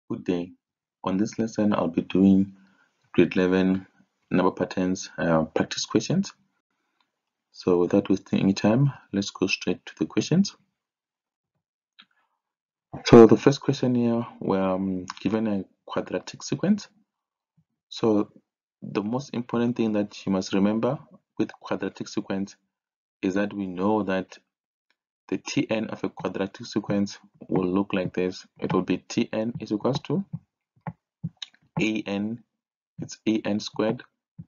Good day. On this lesson, I'll be doing grade 11 number patterns practice questions. So without wasting any time, let's go straight to the questions. So the first question here, we're given a quadratic sequence. So the most important thing that you must remember with quadratic sequence is that we know that the Tn of a quadratic sequence will look like this. It will be Tn is equals to an, it's an squared,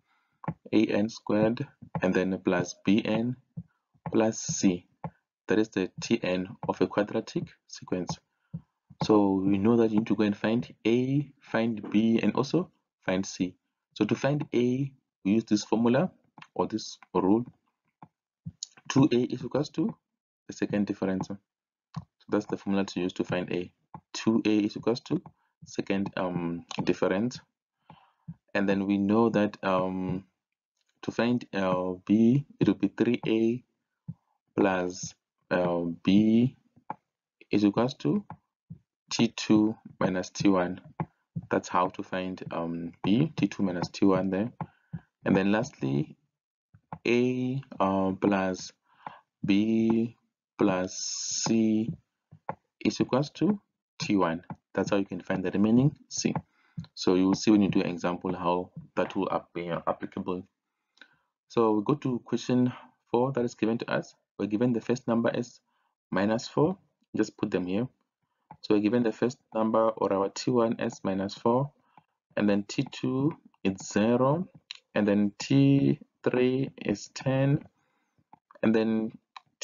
and then plus bn plus c. That is the Tn of a quadratic sequence. So we know that you need to go and find a, find b, and also find c. So to find a, we use this formula or this rule. 2a is equals to the second difference. So that's the formula to use to find a. 2a is equals to second difference. And then we know that to find b, it will be 3a plus b is equals to t2 minus t1. That's how to find b, t2 minus t1 there. And then lastly, a plus b plus c is equals to t1. That's how you can find the remaining c. So you will see when you do an example how that will be applicable. So we go to question 4 that is given to us. We're given the first number is -4. Just put them here. So we're given the first number, or our t1 as -4, and then t2 is 0, and then t3 is 10, and then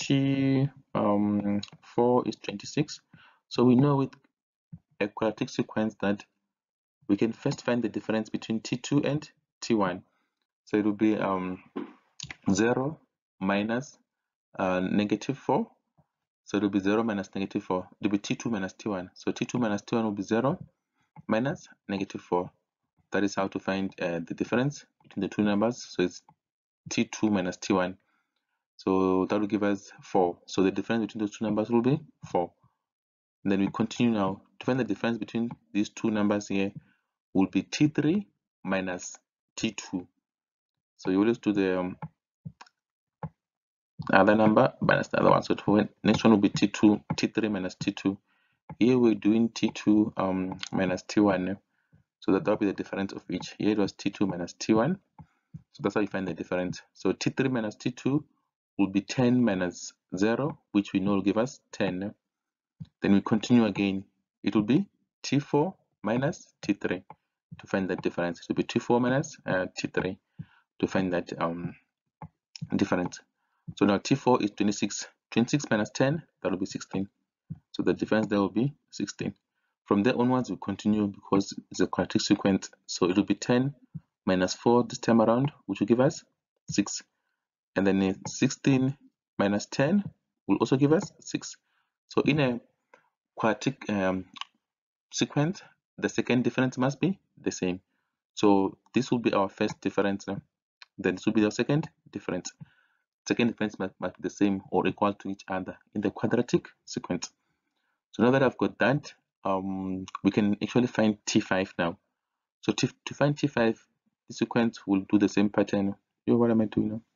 t4 is 26. So we know with a quadratic sequence that we can first find the difference between t2 and t1. So it will be 0 minus -4. So it will be 0 minus -4. It will be t2 minus t1. So t2 minus t1 will be 0 minus -4. That is how to find the difference between the two numbers. So it's t2 minus t1. So that will give us 4. So the difference between those two numbers will be 4. And then we continue now. To find the difference between these two numbers here will be t3 minus t2. So you always do the other number minus the other one. So next one will be t3 minus t2. Here we're doing t2 minus t1. So that will be the difference of each. Here it was t2 minus t1. So that's how you find the difference. So t3 minus t2 will be 10 minus 0, which we know will give us 10. Then we continue again. It will be t4 minus t3 to find that difference. It will be t4 minus t3 to find that difference. So now t4 is 26. 26 minus 10, that will be 16. So the difference there will be 16. From there onwards, we continue because it's a quadratic sequence. So it will be 10 minus 4 this time around, which will give us 6. And then 16 minus 10 will also give us 6. So in a quadratic sequence, the second difference must be the same. So this will be our first difference. Then this will be the second difference. Second difference must be the same or equal to each other in the quadratic sequence. So now that I've got that, we can actually find t5 now. So to find t5, the sequence will do the same pattern. What am I doing now?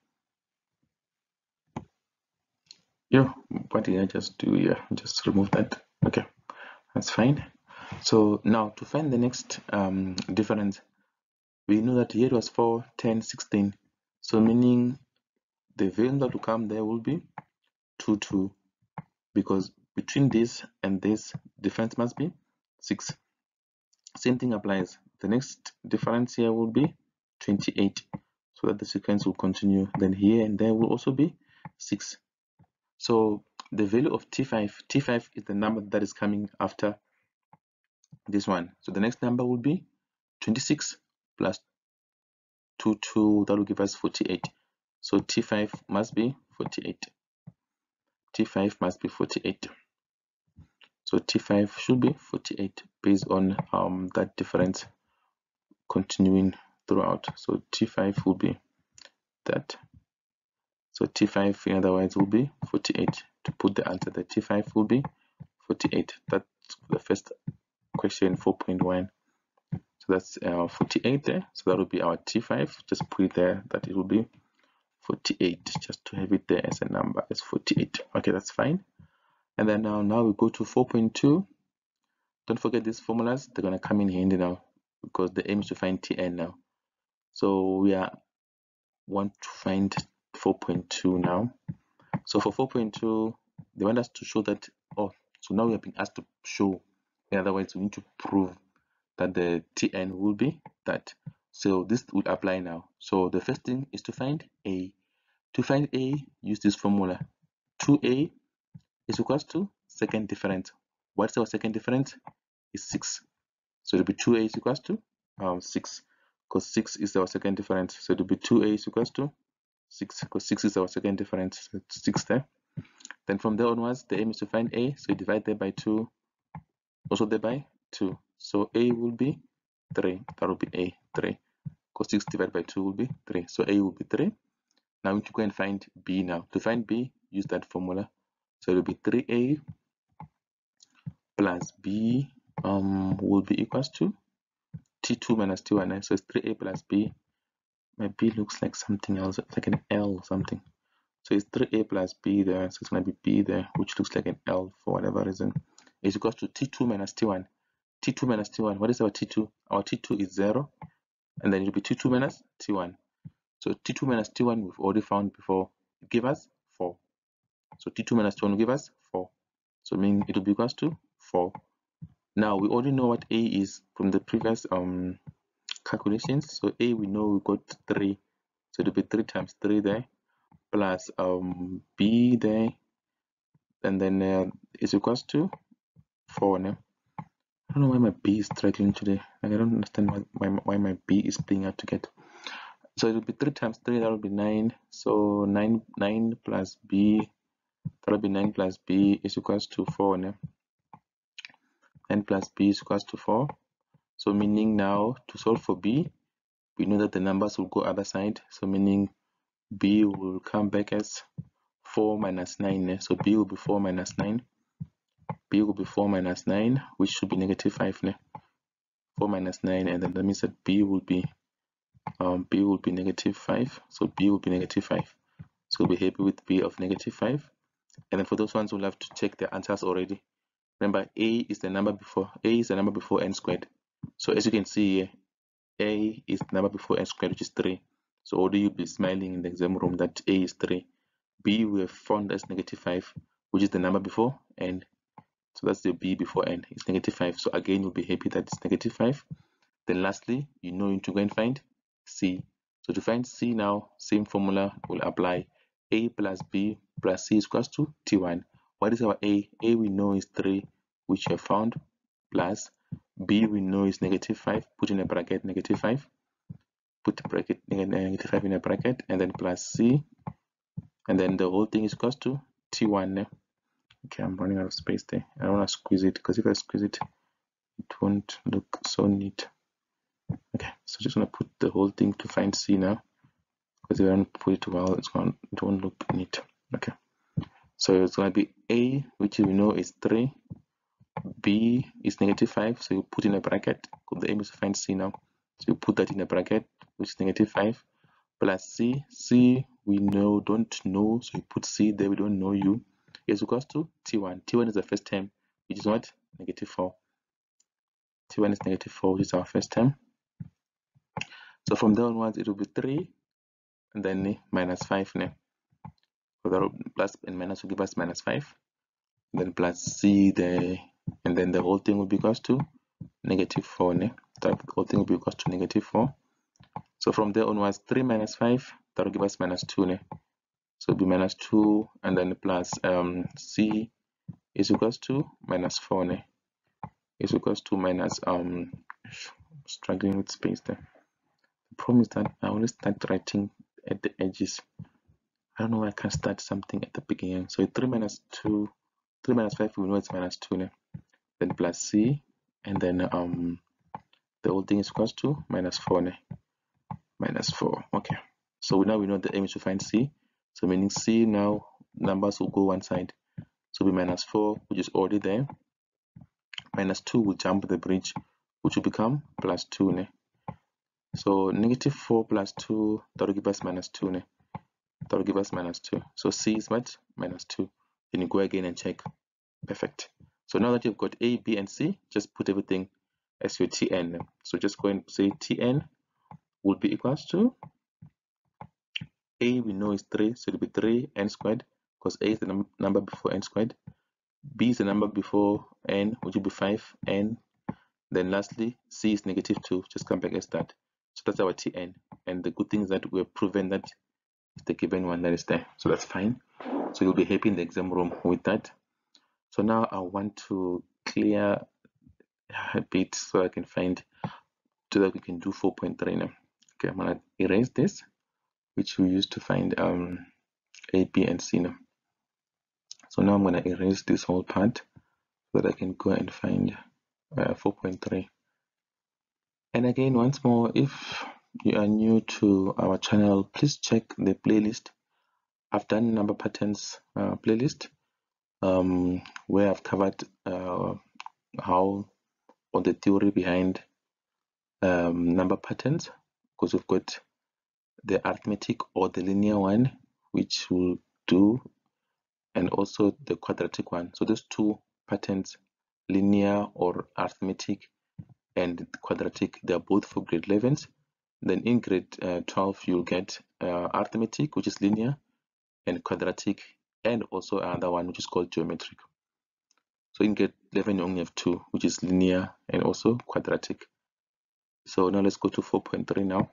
What did I just do here? Just remove that. Okay, that's fine. So now to find the next difference, we know that here it was 4, 10, 16. So meaning the value that will come there will be 2, 2, because between this and this difference must be 6. Same thing applies. The next difference here will be 28, so that the sequence will continue. Then here and there will also be 6. So the value of t5 is the number that is coming after this one. So the next number will be 26 plus 2, 2, that will give us 48. So t5 must be 48. T5 must be 48. So t5 should be 48 based on that difference continuing throughout. So t5 will be that. So t5 in other words will be 48. To put the answer, the t5 will be 48. That's the first question 4.1. So that's 48 there. So that will be our T5. Just put it there that it will be 48, just to have it there as a number, as 48. Okay, that's fine. And then now we go to 4.2. Don't forget these formulas, they're going to come in handy now because the aim is to find Tn now. So we want to find 4.2 now. So for 4.2, they want us to show that, so now we have been asked to show. In other words, we need to prove that the Tn will be that. So this will apply now. So the first thing is to find A. To find A, use this formula. 2A is equals to second difference. What's our second difference? Is 6. So it'll be 2A is equals to 6, because 6 is our second difference. So it'll be 2A is equals to 6, because 6 is our second difference. So it's 6 there. Then from there onwards, the aim is to find A. So you divide there by 2, also there by 2. So A will be 3. That will be A, 3. Because 6 divided by 2 will be 3. So A will be 3. Now we need to go and find B now. To find B, use that formula. So it will be 3A plus B will be equals to T2 minus T1. So it's 3A plus B. My B looks like something else, like an L or something. So it's 3A plus B there. So it's going to be B there, which looks like an L for whatever reason. Is equals to T2 minus T1. T2 minus T1. What is our T2? Our T2 is 0. And then it will be T2 minus T1. So T2 minus T1 we've already found before. It gave us 4. So T2 minus T1 will give us 4. So meaning it will be equals to 4. Now we already know what A is from the previous calculations. So A we know we got 3. So it will be 3 times 3 there plus B there, and then is equals to 4 now. I don't know why my B is struggling today. Like, I don't understand why my B is playing out to get. So it will be 3 times 3, that will be 9. So 9 plus B, that will be 9 plus B is equals to 4 now. 9 plus B is equals to 4. So meaning now to solve for B, we know that the numbers will go other side. So meaning B will come back as 4 minus 9. So B will be 4 minus 9. B will be 4 minus 9, which should be negative 5. 4 minus 9, and then that means that B will be negative 5. So B will be negative 5. So we'll be happy with B of negative 5. And then for those ones, we'll have to check their answers already. Remember, A is the number before n squared. So as you can see here, A is the number before n squared, which is 3. So already you'll be smiling in the exam room that A is 3. B we have found as negative 5, which is the number before n. So that's the B before n. It's negative 5. So again, you'll be happy that it's negative 5. Then lastly, you need to go and find C. So to find C now, same formula will apply. A plus B plus C is equals to T1. What is our A? A we know is 3, which we have found, plus B we know is negative 5. Put in a bracket negative 5. Put the bracket negative 5 in a bracket, and then plus C. And then the whole thing is equals to T1. Okay, I'm running out of space there. I don't want to squeeze it, because if I squeeze it, it won't look so neat. Okay, so just gonna put the whole thing to find C now, because if I don't put it well, it won't look neat. Okay, so it's gonna be A, which we know is 3. B is negative 5, so you put in a bracket. The aim is to find C now, so you put that in a bracket, which is negative 5, plus C. C we don't know, so you put C there. We don't know U. Is equals to T1. T1 is the first term, which is what? Negative 4. T1 is negative 4, which is our first term. So from there onwards, it will be 3, and then minus 5. So that plus and minus will give us minus 5. And then plus C there, and then the whole thing will be equals to negative 4. That whole thing will be equals to negative 4. So from there onwards, 3 minus 5, that will give us minus 2. So it'll be minus 2, and then plus C is equals to minus 4. Is equals to minus struggling with space there. The problem is that I always start writing at the edges. I don't know why I can't start something at the beginning. So 3 minus 2, 3 minus 5, we know it's minus 2. Then plus C, and then the whole thing is equals to minus 4. Minus 4. Okay. So now we know the aim is to find C. So meaning C now numbers will go one side. So be minus 4, which is already there, minus 2 will jump the bridge, which will become plus 2. Ne? So negative 4 plus 2, that will give us minus 2. Ne? That will give us minus 2. So C is what? Minus 2. Then you go again and check. Perfect. So now that you've got A, B, and C, just put everything as your Tn. So just go and say Tn will be equals to A, we know is 3, so it will be 3n squared, because A is the number before n squared. B is the number before n, which will be 5n. Then lastly, C is negative 2. Just come back as that. So that's our Tn. And the good thing is that we've proven that it's the given one that is there. So that's fine. So you'll be happy in the exam room with that. So now I want to clear a bit so I can find, so that we can do 4.3 now. Okay, I'm gonna erase this, which we used to find A, B, and C now. So now I'm gonna erase this whole part so that I can go and find 4.3. And again, once more, if you are new to our channel, please check the playlist. I've done number patterns playlist where I've covered how, or the theory behind number patterns, because we've got the arithmetic or the linear one, which we'll do, and also the quadratic one. So those two patterns, linear or arithmetic and quadratic, they are both for grade 11s. Then in grade 12 you'll get arithmetic, which is linear, and quadratic, and also another one which is called geometric. So in grade 11 you only have two, which is linear and also quadratic. So now let's go to 4.3 now.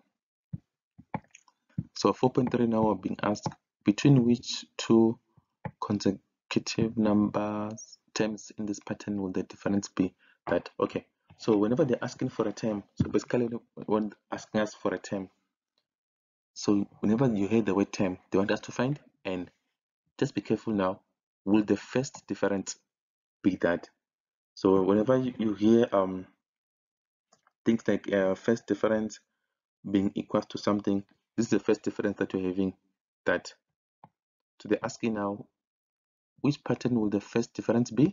So 4.3 now we're being asked, between which two consecutive numbers terms in this pattern will the difference be? That okay, so whenever they're asking for a term, so basically when asking us for a term, so whenever you hear the word term, they want us to find, and just be careful now, will the first difference be that? So whenever you hear things like first difference being equal to something, this is the first difference that you're having, that. So they're asking now, which pattern will the first difference be?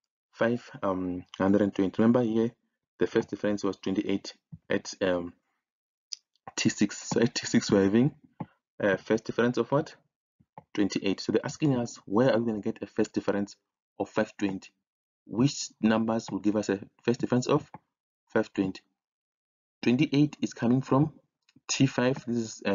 520. Remember here, the first difference was 28 at T6. So at T6 we're having a first difference of what? 28. So they're asking us, where are we going to get a first difference of 520? Which numbers will give us a first difference of 520? 28 is coming from T5. This is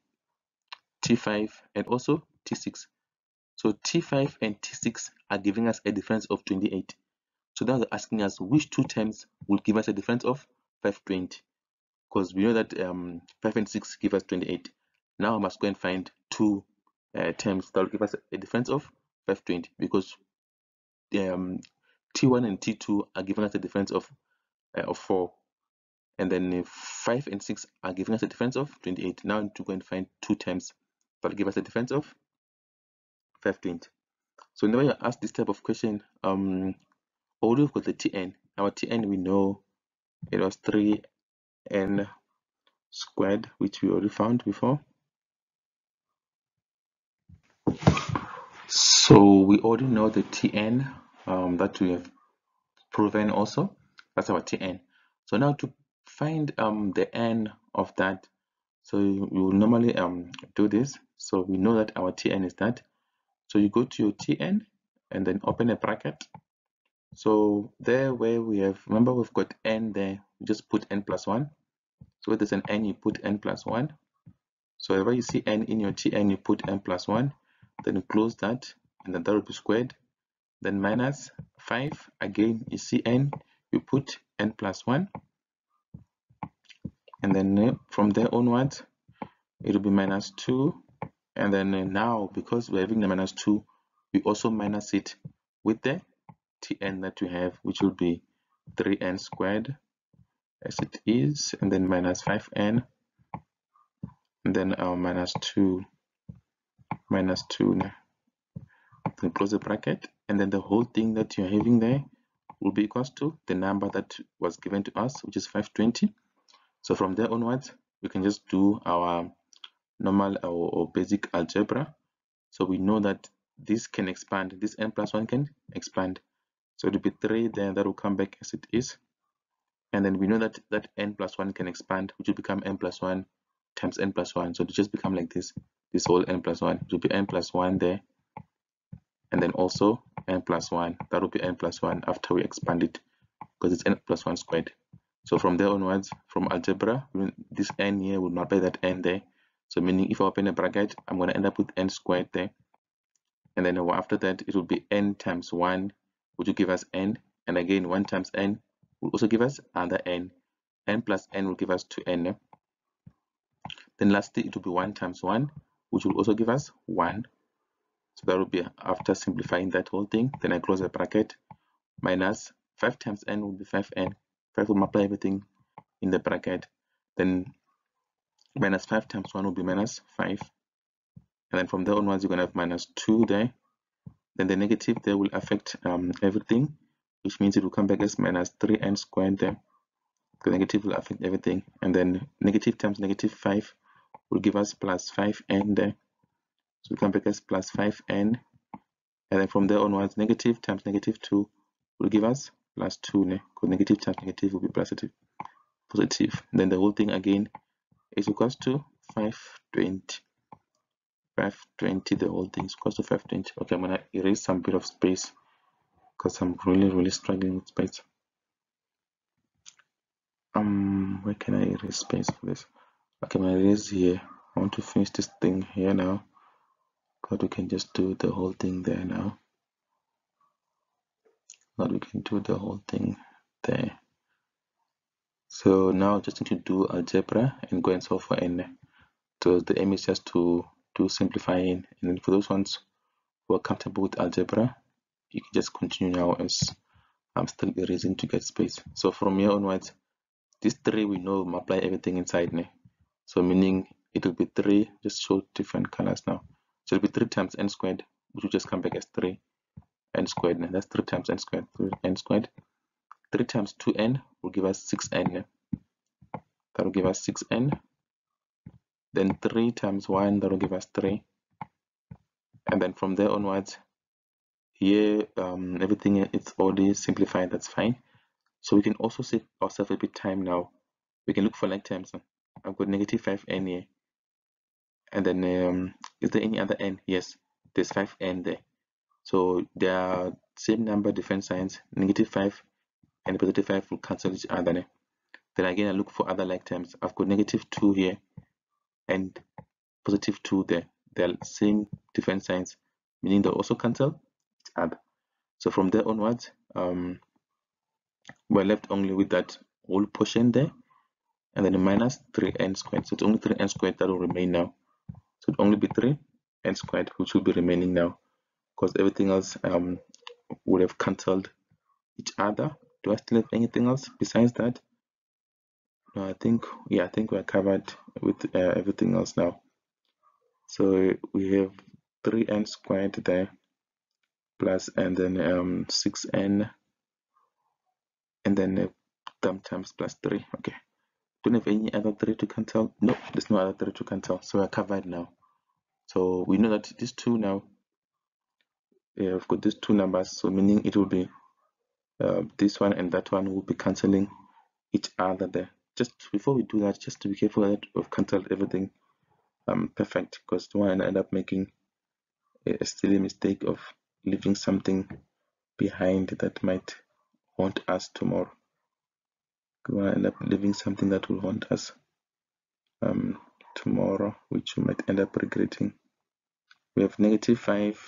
T5 and also T6. So T5 and T6 are giving us a difference of 28. So now they're asking us which two terms will give us a difference of 520, because we know that 5 and 6 give us 28. Now I must go and find two terms that will give us a difference of 520, because T1 and T2 are giving us a difference of 4, and then 5 and 6 are giving us a difference of 28. Now I need to go and find two terms that will give us a difference of 520. So whenever you're asked this type of question, although we've got the Tn, our Tn we know it was 3n squared, which we already found before. So we already know the Tn that we have proven also. That's our Tn. So now to find the n of that, so you will normally do this. So we know that our Tn is that. So you go to your Tn and then open a bracket. So there where we have, remember we've got n there, we just put n plus 1. So where there's an n, you put n plus 1. So whenever you see n in your Tn, you put n plus 1. Then you close that, and then that will be squared. Then minus 5. Again, you see n, you put n plus 1. And then from there onwards, it will be minus 2. And then now, because we're having the minus 2, we also minus it with the Tn that we have, which will be 3n squared as it is, and then minus 5n, and then minus 2 now. Then close the bracket, and then the whole thing that you're having there will be equals to the number that was given to us, which is 520. So from there onwards, we can just do our normal or basic algebra. So we know that this can expand, this n plus 1 can expand. So it will be 3 then that will come back as it is. And then we know that n plus 1 can expand, which will become n plus 1 times n plus 1. So it will just become like this whole n plus 1. It will be n plus 1 there, and then also n plus 1. That will be n plus 1 after we expand it, because it's n plus 1 squared. So from there onwards, from algebra, this n here will multiply that n there. So meaning if I open a bracket, I'm going to end up with n squared there. And then after that, it will be n times 1, which will give us n. And again, 1 times n will also give us another n. N plus n will give us 2n. Then lastly, it will be 1 times 1, which will also give us 1. So that will be after simplifying that whole thing. Then I close the bracket. Minus 5 times n will be 5n. 5 will multiply everything in the bracket. Then minus 5 times 1 will be minus 5. And then from there onwards, you're going to have minus 2 there. Then the negative there will affect everything, which means it will come back as minus 3n squared there. The negative will affect everything. And then negative times negative 5 will give us plus 5n there. So we come back as plus 5n. And then from there onwards, negative times negative 2 will give us plus 2. Because negative times negative will be positive. Then the whole thing again is equals to 520. 520, the whole thing is equals to 520. Okay, I'm going to erase some bit of space because I'm really struggling with space. Where can I erase space for this? Okay, I'm going to erase here. I want to finish this thing here now, because we can just do the whole thing there now. Now we can do the whole thing there. So now just need to do algebra and go and solve for n. So the aim is just to do simplifying, and then for those ones who are comfortable with algebra, you can just continue now as I'm still erasing to get space. So from here onwards, this 3 we know multiply everything inside. So meaning it will be 3, just show different colors now. So it will be 3 times n squared, which will just come back as 3 n squared. That's 3 times n squared, 3n squared. 3 times 2n will give us 6n. That will give us 6n. Then 3 times 1, that will give us 3. And then from there onwards, here everything it's already simplified, that's fine. So we can also save ourselves a bit time now. We can look for like terms. I've got negative 5n here. And then is there any other n? Yes, there's 5n there. So they are same number, different signs. Negative 5 and positive 5 will cancel each other. Then again, I look for other like terms. I've got negative 2 here and positive 2 there. They're same, different signs, meaning they'll also cancel each other. So from there onwards, we're left only with that whole portion there, and then a minus 3n squared. So it's only 3n squared that will remain now. So it'll only be 3n squared, which will be remaining now, because everything else would have cancelled each other. Do I still have anything else besides that? No, I think we're covered with everything else now. So we have 3n squared there, plus, and then 6n, and then times plus 3. Okay, don't have any other 3 to cancel. No, there's no other 3 to cancel, so we're covered now. So we know that these two now, we've got these two numbers, so meaning it will be this one and that one will be cancelling each other there. Just before we do that, just to be careful that we've cancelled everything perfect, because the one I end up making a silly mistake of leaving something behind that might haunt us tomorrow. We want to end up leaving something that will haunt us tomorrow, which we might end up regretting. We have negative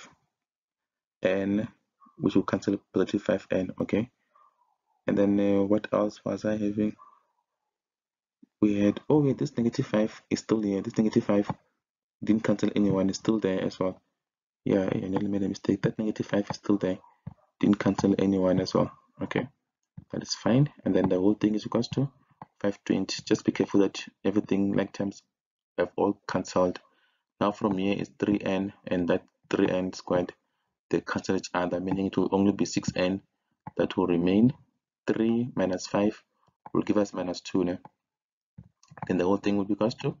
5n, which will cancel positive 5n. Okay, and then what else was I having? We had, oh yeah, this negative 5 is still here. This negative 5 didn't cancel anyone, is still there as well. Yeah, I nearly made a mistake. That negative 5 is still there, didn't cancel anyone as well. Okay, that is fine. And then the whole thing is equals to 520. Just be careful that everything like terms have all cancelled. Now from here is 3n and that 3n squared, they cancel each other, meaning it will only be 6n that will remain. 3 minus 5 will give us minus 2. Then the whole thing will be equals to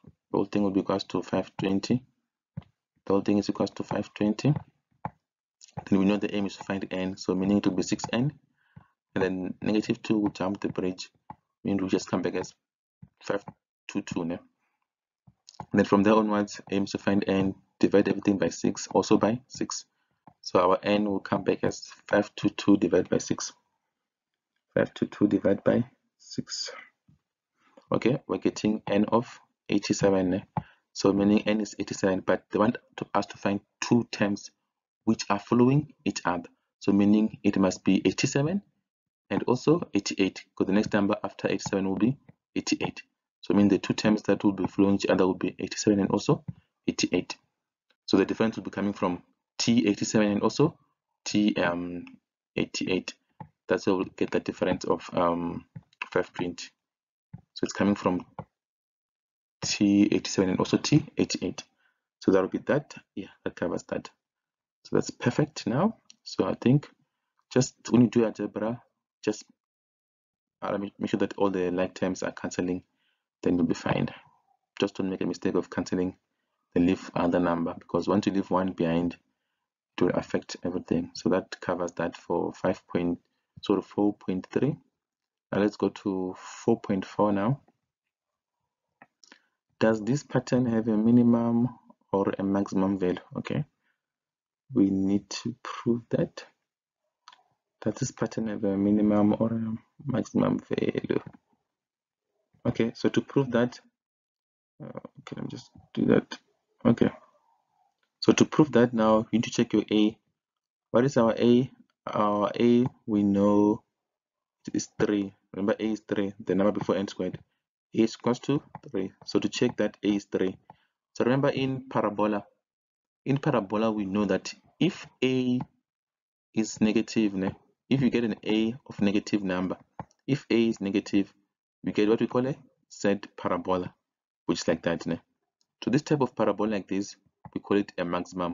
520. The whole thing is equals to 520. Then we know the aim is to find n, so meaning it will be 6n, and then negative 2 will jump the bridge, meaning we just come back as 522. And then from there onwards, aim is to find n, divide everything by 6, also by 6. So our n will come back as 522 divided by 6. 522 divided by 6. Okay, we're getting n of 87. So meaning n is 87, but they want us to find two terms which are following each other. So meaning it must be 87 and also 88, because the next number after 87 will be 88. So meaning the two terms that will be following each other will be 87 and also 88. So the difference will be coming from T87 and also T88. That's how we'll get the difference of 520. So it's coming from T87 and also T88. So that will be that. Yeah, that covers that. So that's perfect now. So I think just when you do algebra, just make sure that all the like terms are cancelling, then you'll be fine. Just don't make a mistake of cancelling and leave another number, because once you leave one behind, it will affect everything. So that covers that for 4.3. Now let's go to 4.4 now. Does this pattern have a minimum or a maximum value? Okay, we need to prove that. Does this pattern have a minimum or a maximum value? Okay, so to prove that, okay, let me just do that. Okay, so to prove that, now you need to check your A. What is our A? Our A, we know it is 3. Remember, A is 3, the number before n squared. A is equals to 3. So to check that, A is 3. So remember, in parabola, we know that if A is negative, if you get an A of negative number, if A is negative, we get what we call a Z parabola, which is like that. So this type of parabola like this, we call it a maximum.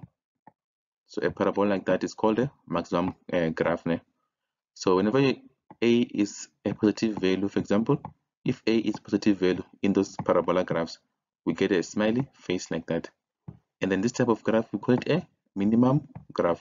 So a parabola like that is called a maximum graph. So whenever A is a positive value, for example, if A is positive value in those parabola graphs, we get a smiley face like that. And then this type of graph, we call it a minimum graph.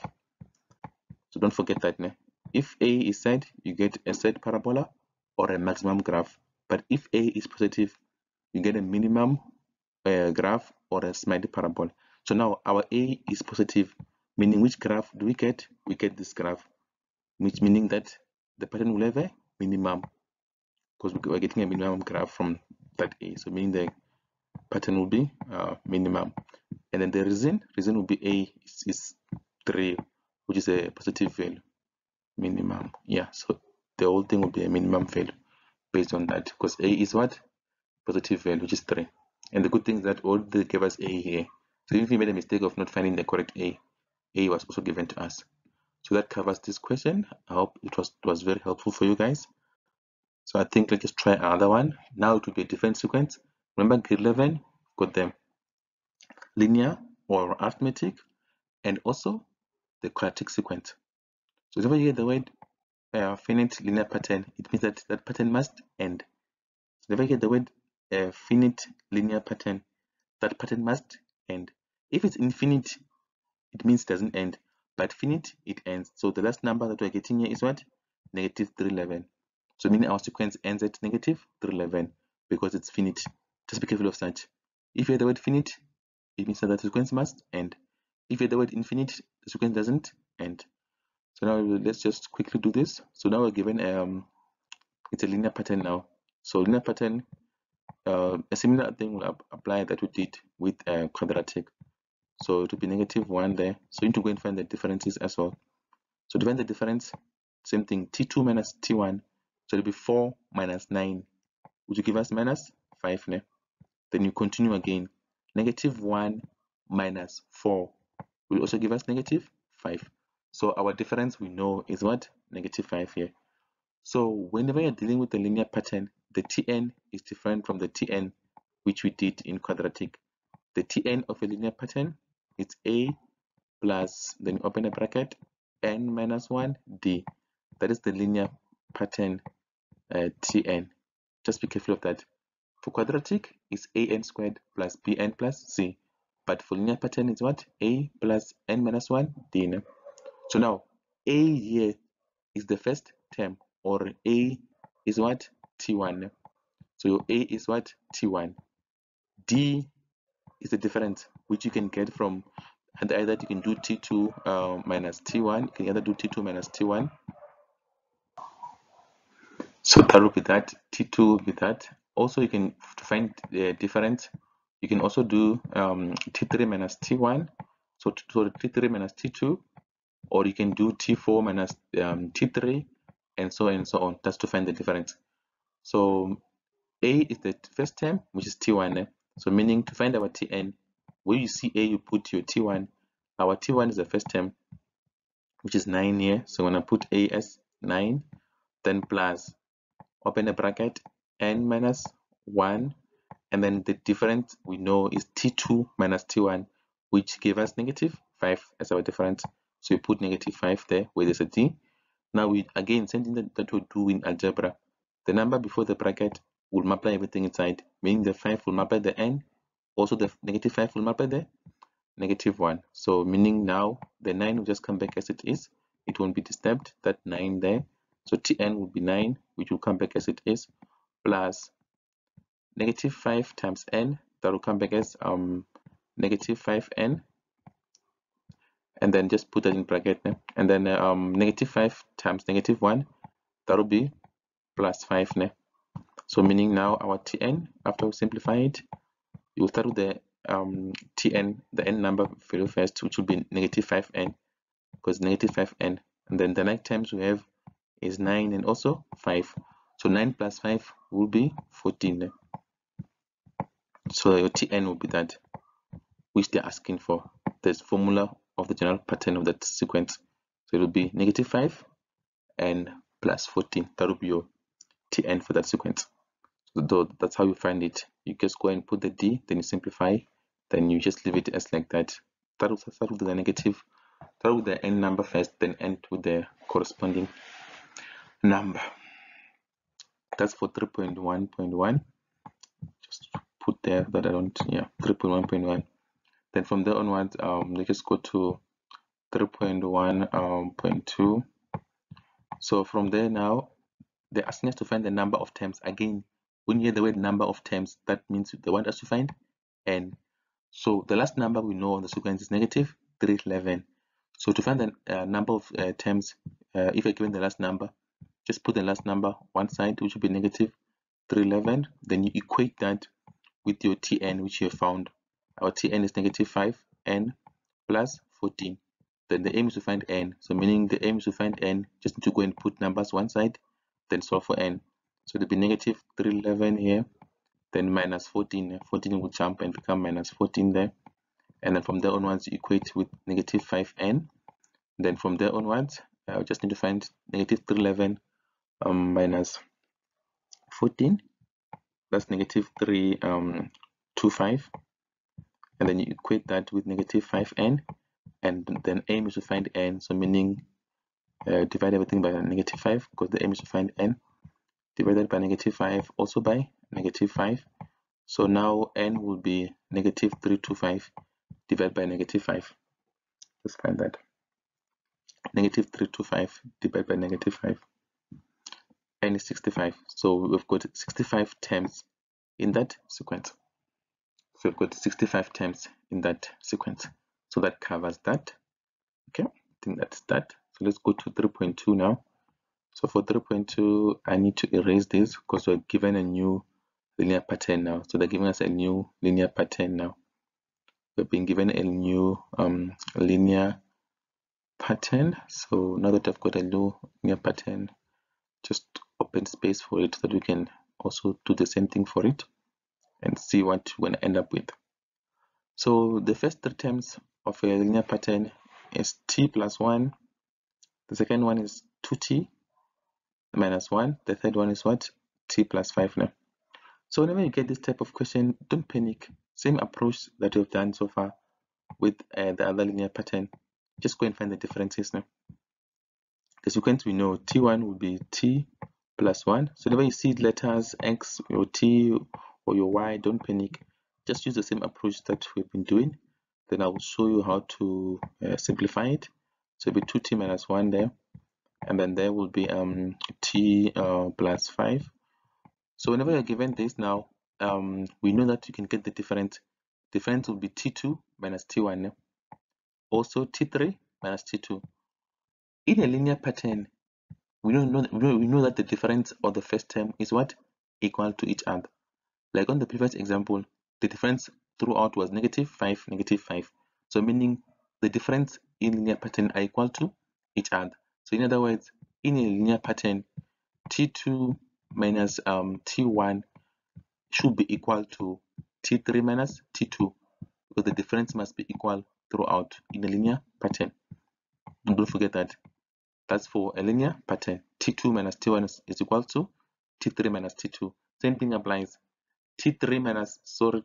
So don't forget that. If A is sad, you get a sad parabola or a maximum graph. But if A is positive, you get a minimum graph or a smiley parabola. So now our A is positive, meaning which graph do we get? We get this graph, which meaning that the pattern will have a minimum, because we're getting a minimum graph from that A. So meaning the pattern will be minimum. And then the reason will be A is 3, which is a positive value, minimum. Yeah, so the whole thing will be a minimum value based on that, because A is what? Positive value, which is 3. And the good thing is that all they gave us A here. So if we made a mistake of not finding the correct A was also given to us. So that covers this question. I hope it was very helpful for you guys. So I think let's just try another one. Now it will be a different sequence. Remember, grade 11 got them linear or arithmetic, and also the quadratic sequence. So whenever you hear the word finite linear pattern, it means that that pattern must end. So whenever you hear the word finite linear pattern, that pattern must end. If it's infinite, it means it doesn't end, but finite, it ends. So the last number that we're getting here is what? Negative 311. So meaning our sequence ends at negative 311 because it's finite. Just be careful of such. If you hear the word finite, it means that the sequence must end. If you hear the word infinite, the sequence doesn't end. So now let's just quickly do this. So now we're given it's a linear pattern now. So linear pattern, a similar thing will apply that we did with quadratic. So it will be negative 1 there. So you need to go and find the differences as well. So to find the difference, same thing, T2 minus T1. So it will be 4 minus 9, which will give us minus 5. Then you continue again. Negative 1 minus 4 will also give us negative 5. So our difference we know is what? Negative 5 here. So whenever you're dealing with a linear pattern, the Tn is different from the Tn which we did in quadratic. The Tn of a linear pattern is A plus, then open a bracket, n minus 1 d. That is the linear pattern Tn. Just be careful of that. For quadratic, it's an squared plus bn plus c. But for linear pattern, it's what? A plus n minus 1 d. So now A here is the first term, or A is what? T1. So your A is what? T1. D is the difference, which you can get from, and either you can do T2 minus T1. You can either do T2 minus T1. So that will be that. T2 will be that. Also, you can find the difference. You can also do T3 minus T1. So T3 minus T2, or you can do T4 minus T3, and so on and so on. That's to find the difference. So A is the first term, which is T1. So meaning to find our Tn, where you see A, you put your T1. Our T1 is the first term, which is 9 here. So when I put A as 9, then plus, open a bracket, n minus 1, and then the difference we know is T2 minus T1, which gave us negative 5 as our difference. So we put negative 5 there where there's a D. Now we again, same thing that we do in algebra. The number before the bracket will multiply everything inside, meaning the 5 will multiply the n. Also the negative 5 will multiply the negative 1. So meaning now the 9 will just come back as it is. It won't be disturbed, that 9 there. So Tn will be 9, which will come back as it is, plus negative 5 times n, that will come back as negative 5n, and then just put that in bracket, and then negative 5 times negative 1, that will be plus 5. So meaning now our Tn, after we simplify it, you will start with the Tn, the n number value first, which will be negative 5n, because negative 5n, and then the next terms we have is 9 and also 5. So 9 plus 5 will be 14. So your Tn will be that, which they're asking for. There's formula of the general pattern of that sequence. So it will be negative 5 and plus 14. That will be your Tn for that sequence. So that's how you find it. You just go and put the D, then you simplify, then you just leave it as like that. Start with the negative, start with the n number first, then end with the corresponding number. That's for 3.1.1. Just put there that I don't, yeah, 3.1.1. Then from there onwards, let's just go to 3.1.2. So from there now, they're asking us to find the number of terms. Again, when you hear the word number of terms, that means they want us to find n. So the last number we know on the sequence is negative 311. So to find the number of terms, if you're given the last number, just put the last number one side, which will be negative 311. Then you equate that with your Tn, which you have found. Our Tn is negative 5n plus 14. Then the aim is to find n. So meaning the aim is to find n, just need to go and put numbers one side, then solve for n. So it'll be negative 311 here, then minus 14. 14 will jump and become minus 14 there. And then from there onwards, you equate with negative 5n. Then from there onwards, I just need to find negative 311 minus 14. That's negative 325. And then you equate that with negative 5n. And then aim is to find n. So meaning divide everything by negative 5, because the aim is to find n. Divided by negative 5, also by negative 5. So now n will be negative 325 divided by negative 5. Let's find that. Negative 325 divided by negative 5. N is 65. So we've got 65 terms in that sequence. So we've got 65 terms in that sequence. So that covers that. Okay, I think that's that. So let's go to 3.2 now. So for 3.2, I need to erase this because we're given a new linear pattern now. So they're giving us a new linear pattern now. We've been given a new linear pattern. So now that I've got a new linear pattern, just open space for it so that we can also do the same thing for it and see what we're going to end up with. So the first three terms of a linear pattern is t plus 1. The second one is 2t minus 1. The third one is what? T plus 5 now. So whenever you get this type of question, don't panic. Same approach that you've done so far with the other linear pattern. Just go and find the differences now. The sequence we know, t1 will be t plus 1. So whenever you see letters x or t or your y, don't panic. Just use the same approach that we've been doing. Then I will show you how to simplify it. So it'll be 2t minus 1 there, and then there will be t plus 5. So whenever you're given this now, we know that you can get the difference. Difference will be t2 minus t1. Also t3 minus t2. In a linear pattern, we know that the difference of the first term is what? Equal to each other. Like on the previous example, the difference throughout was -5, -5. So meaning the difference in linear pattern are equal to each other. So in other words, in a linear pattern, t2 minus t1 should be equal to t3 minus t2, because the difference must be equal throughout in a linear pattern. And don't forget that. That's for a linear pattern. T2 minus T1 is equal to T3 minus T2. Same thing applies. T3 minus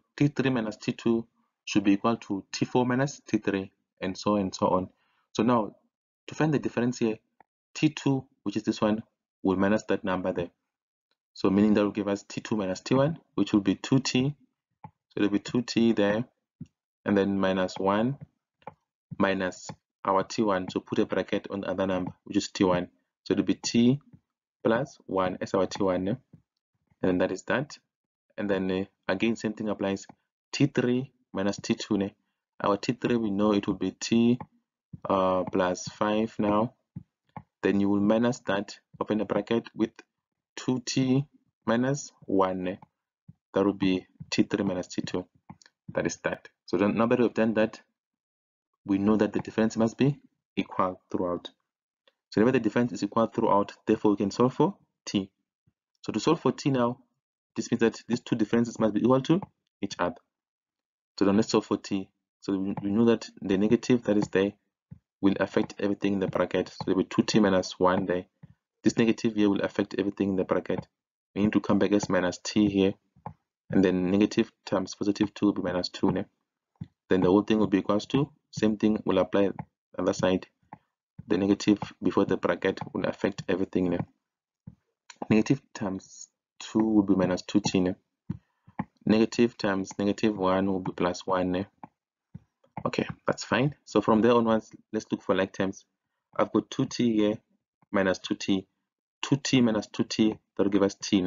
T2 should be equal to T4 minus T3, and so on and so on. So now, to find the difference here, T2, which is this one, will minus that number there. So meaning that will give us T2 minus T1, which will be 2T. So it will be 2T there, and then minus 1 minus our T1. So put a bracket on the other number, which is T1. So it will be T plus 1 as our T1, and that is that. And then again, same thing applies. T3 minus T2. Our T3, we know it will be T plus 5 now. Then you will minus that, open a bracket, with 2T minus 1. That will be T3 minus T2. That is that. So now that we've done that, we know that the difference must be equal throughout. So whenever the difference is equal throughout, therefore we can solve for t. So to solve for t now, this means that these two differences must be equal to each other. So then let's solve for t. So we know that the negative that is there will affect everything in the bracket. So there will be 2t minus 1 there. This negative here will affect everything in the bracket. We need to come back as minus t here, and then negative times positive 2 will be minus 2. Then the whole thing will be equals to, same thing will apply on the other side. The negative before the bracket will affect everything. Negative times 2 will be minus 2t. Negative times -1 will be plus 1. Okay, that's fine. So from there onwards, let's look for like terms. I've got 2t here minus 2t. 2t minus 2t, that will give us t.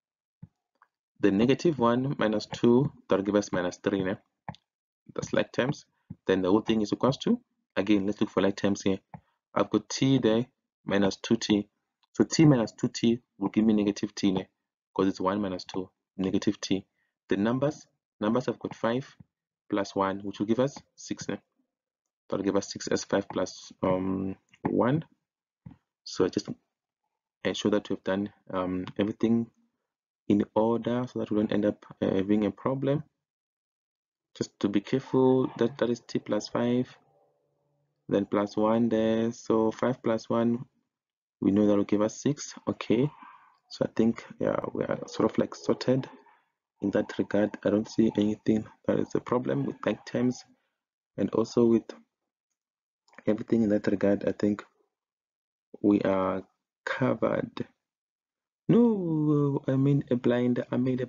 The -1 minus 2, that will give us minus 3. That's like terms. Then the whole thing is equals to, again, let's look for like terms here. I've got t there minus 2t. So t minus 2t will give me negative t, because it's 1 minus 2, negative t. The numbers have got 5 plus 1, which will give us 6. That will give us 6 as 5 plus 1. So just ensure that we've done everything in order, so that we don't end up having a problem. Just to be careful, that is t plus 5, then plus 1 there. So 5 plus 1, we know that will give us 6. Okay, so I think, yeah, we are sort of like sorted in that regard. I don't see anything that is a problem with like terms, and also with everything in that regard. I think we are covered. No, I made a blinder. I made a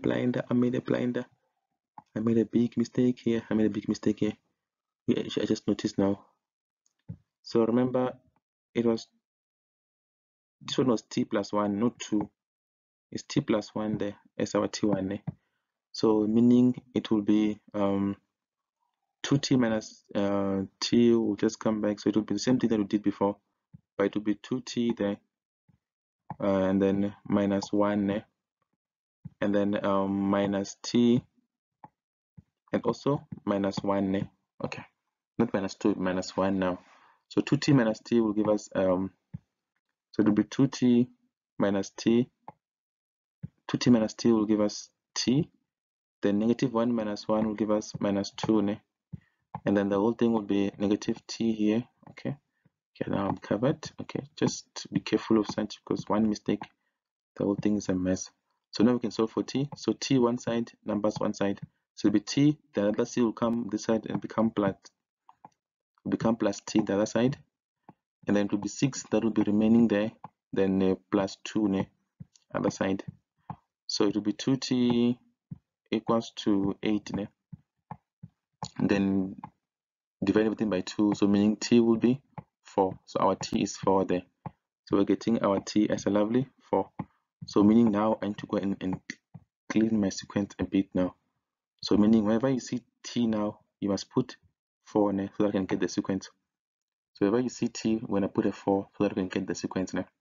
big mistake here. Yeah, I just noticed now. So remember, it was, this one was t plus 1, not 2. It's t plus 1 there as our t1. So meaning it will be 2t minus t will just come back. So it will be the same thing that we did before, but it will be 2t there, and then minus 1, and then minus t, and also minus 1. Okay, not minus 2, minus 1 now. So 2t minus t will give us so it will be 2t minus t. 2t minus t will give us t. Then -1 minus 1 will give us minus 2, and then the whole thing will be negative t here. Okay, now I'm covered. Okay, just be careful of such, because one mistake, the whole thing is a mess. So now we can solve for t. So t one side, numbers one side. So it'll be t, the other c will come this side and become plus t the other side, and then it will be 6 that will be remaining there, then plus 2 other side. So it will be 2t equals to 8, and then divide everything by 2, so meaning t will be 4. So our t is 4 there. So we're getting our t as a lovely 4. So meaning now I need to go and clean my sequence a bit now. So meaning whenever you see t now, you must put 4 there so that I can get the sequence. So whenever you see t, when I put a 4 so that I can get the sequence now.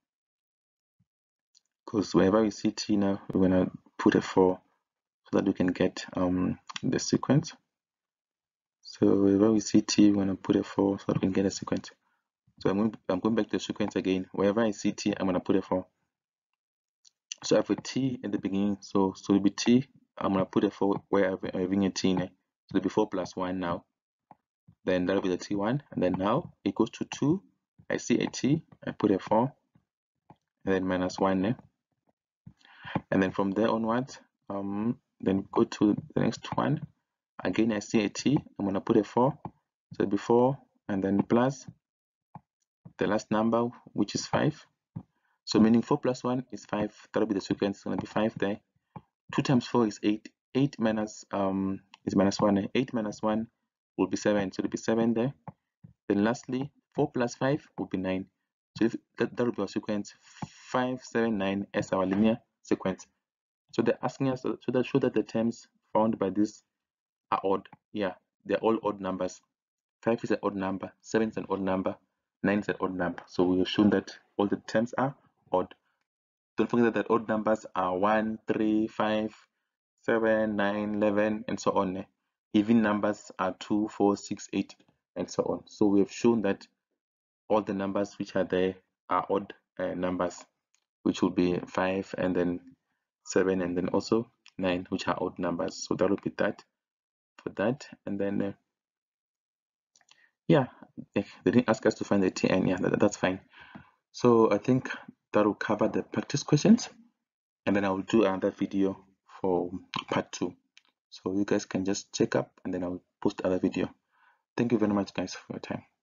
Because whenever we see t now, we're gonna put a 4 so that we can get the sequence. So whenever we see t, we're gonna put a 4 so that we can get a sequence. So I'm going back to the sequence again. Wherever I see t, I'm gonna put a 4. So I have a t at the beginning, so it'll be t. I'm gonna put a 4 where I'm having a t in it. So it'll be 4 plus 1 now. Then that'll be the t1, and then now it goes to 2. I see a t, I put a 4, and then minus 1 there. And then from there onwards, then go to the next one. Again, I see a t, I'm gonna put a 4. So it'll be 4, and then plus the last number, which is 5. So meaning 4 plus 1 is 5. That'll be the sequence. It's gonna be 5 there. 2 times 4 is 8. 8 minus is minus 1. 8 minus 1 will be 7. So it'll be 7 there. Then lastly, 4 plus 5 will be 9. So if that will be our sequence 5, 7, 9 as our linear sequence. So they're asking us so that show that the terms found by this are odd. Yeah, they're all odd numbers. 5 is an odd number, 7 is an odd number, 9 is an odd number. So we have shown that all the terms are odd. Don't forget that odd numbers are 1, 3, 5, 7, 9, 11, and so on. Even numbers are 2, 4, 6, 8, and so on. So we have shown that all the numbers which are there are odd numbers, which will be 5 and then 7 and then also 9, which are odd numbers. So that will be that for that. And then yeah, they didn't ask us to find the TN. Yeah, that's fine. So I think that will cover the practice questions, and then I will do another video for part 2. So you guys can just check up, and then I will post other video. Thank you very much, guys, for your time.